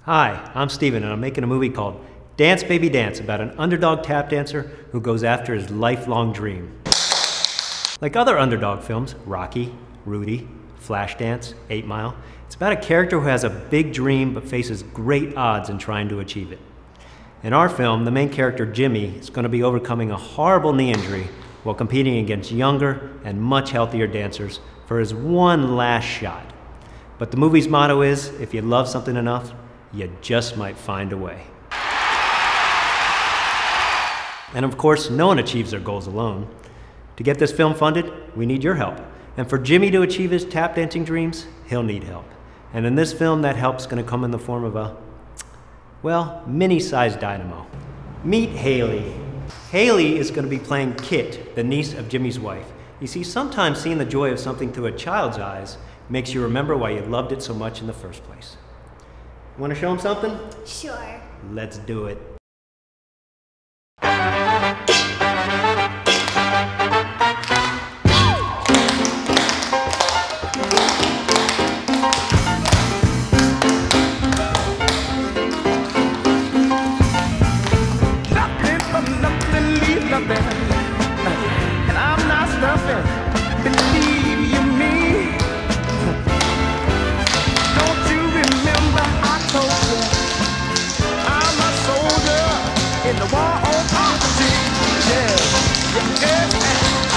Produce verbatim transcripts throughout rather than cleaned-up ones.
Hi, I'm Steven, and I'm making a movie called Dance Baby Dance about an underdog tap dancer who goes after his lifelong dream. Like other underdog films, Rocky, Rudy, Flashdance, Eight Mile, it's about a character who has a big dream but faces great odds in trying to achieve it. In our film, the main character, Jimmy, is going to be overcoming a horrible knee injury while competing against younger and much healthier dancers for his one last shot. But the movie's motto is, if you love something enough, you just might find a way. And of course, no one achieves their goals alone. To get this film funded, we need your help. And for Jimmy to achieve his tap dancing dreams, he'll need help. And in this film, that help's gonna come in the form of a, well, mini-sized dynamo. Meet Haley. Haley is gonna be playing Kit, the niece of Jimmy's wife. You see, sometimes seeing the joy of something through a child's eyes makes you remember why you loved it so much in the first place. Want to show him something? Sure. Let's do it. Nothing from nothing leaves nothing, and I'm not stuffing. Believe you me. Don't you remember I told you I'm a soldier in the war on poverty? Yeah, yeah, yeah.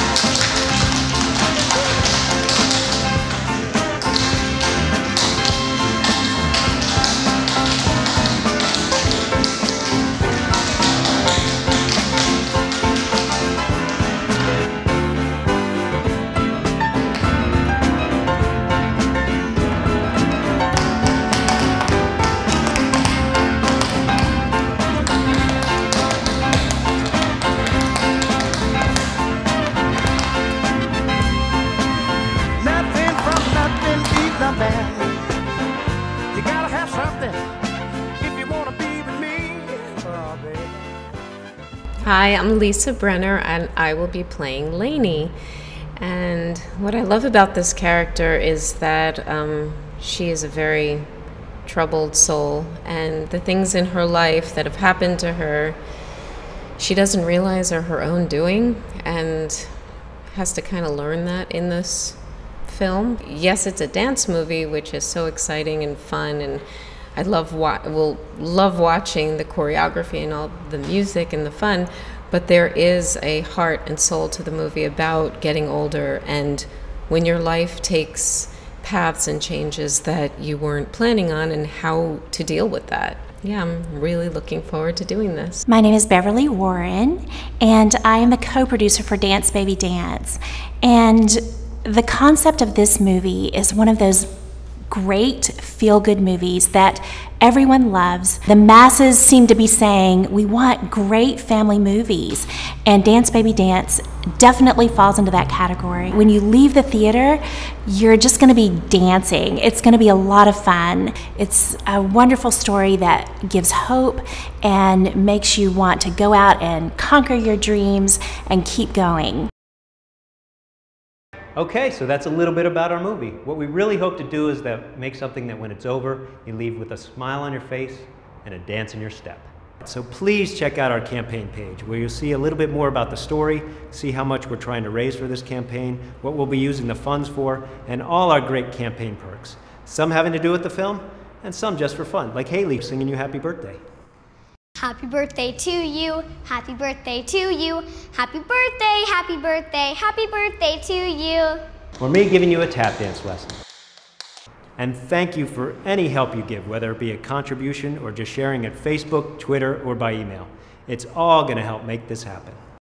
You gotta have something if you wanna be with me. Oh, baby. Hi, I'm Lisa Brenner, and I will be playing Lainey. And what I love about this character is that um, she is a very troubled soul, and the things in her life that have happened to her, she doesn't realize are her own doing, and has to kind of learn that in this film. Yes, it's a dance movie, which is so exciting and fun, and I love wa will love watching the choreography and all the music and the fun, but there is a heart and soul to the movie about getting older and when your life takes paths and changes that you weren't planning on and how to deal with that. Yeah, I'm really looking forward to doing this. My name is Beverly Warren, and I am the co-producer for Dance Baby Dance. And the concept of this movie is one of those great feel-good movies that everyone loves. The masses seem to be saying, we want great family movies, and Dance Baby Dance definitely falls into that category. When you leave the theater, you're just gonna be dancing. It's gonna be a lot of fun. It's a wonderful story that gives hope and makes you want to go out and conquer your dreams and keep going. Okay, so that's a little bit about our movie. What we really hope to do is that make something that when it's over, you leave with a smile on your face and a dance in your step. So please check out our campaign page where you'll see a little bit more about the story, see how much we're trying to raise for this campaign, what we'll be using the funds for, and all our great campaign perks. Some having to do with the film, and some just for fun, like Haley singing you happy birthday. Happy birthday to you, happy birthday to you, happy birthday, happy birthday, happy birthday to you. Or me giving you a tap dance lesson. And thank you for any help you give, whether it be a contribution or just sharing at Facebook, Twitter, or by email. It's all gonna help make this happen.